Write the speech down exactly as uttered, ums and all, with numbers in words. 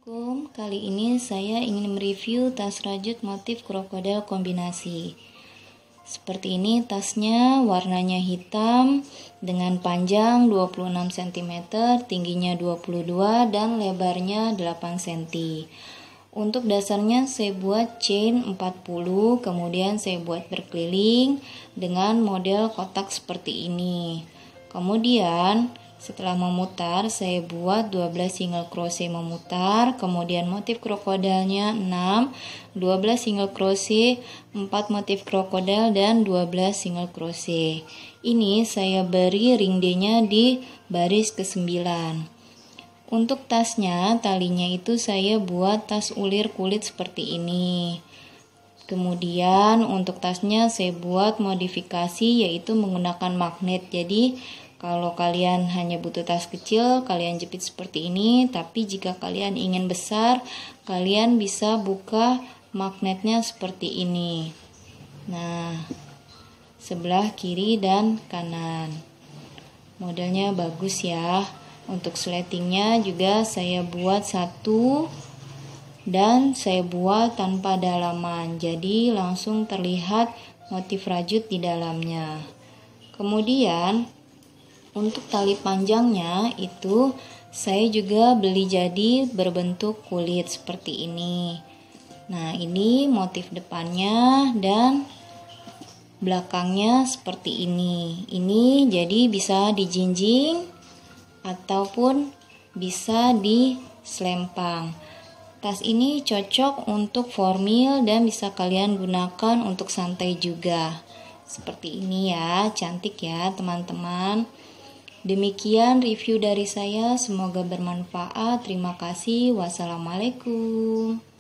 Assalamualaikum, kali ini saya ingin mereview tas rajut motif krokodil kombinasi. Seperti ini tasnya, warnanya hitam dengan panjang dua puluh enam sentimeter, tingginya dua puluh dua dan lebarnya delapan sentimeter. Untuk dasarnya saya buat chain empat puluh, kemudian saya buat berkeliling dengan model kotak seperti ini. Kemudian setelah memutar, saya buat dua belas single crochet memutar, kemudian motif krokodilnya enam, dua belas single crochet, empat motif krokodil dan dua belas single crochet. Ini saya beri ring D-nya di baris kesembilan. Untuk tasnya, talinya itu saya buat tas ulir kulit seperti ini. Kemudian untuk tasnya saya buat modifikasi yaitu menggunakan magnet. Jadi kalau kalian hanya butuh tas kecil, kalian jepit seperti ini. Tapi jika kalian ingin besar, kalian bisa buka magnetnya seperti ini. Nah, sebelah kiri dan kanan. Modelnya bagus ya. Untuk sletingnya juga saya buat satu dan saya buat tanpa dalaman. Jadi langsung terlihat motif rajut di dalamnya. Kemudian untuk tali panjangnya itu saya juga beli jadi berbentuk kulit seperti ini. Nah, ini motif depannya dan belakangnya seperti ini. Ini jadi bisa dijinjing ataupun bisa diselempang. Tas ini cocok untuk formal dan bisa kalian gunakan untuk santai juga. Seperti ini ya, cantik ya teman-teman. Demikian review dari saya, semoga bermanfaat. Terima kasih. Wassalamualaikum.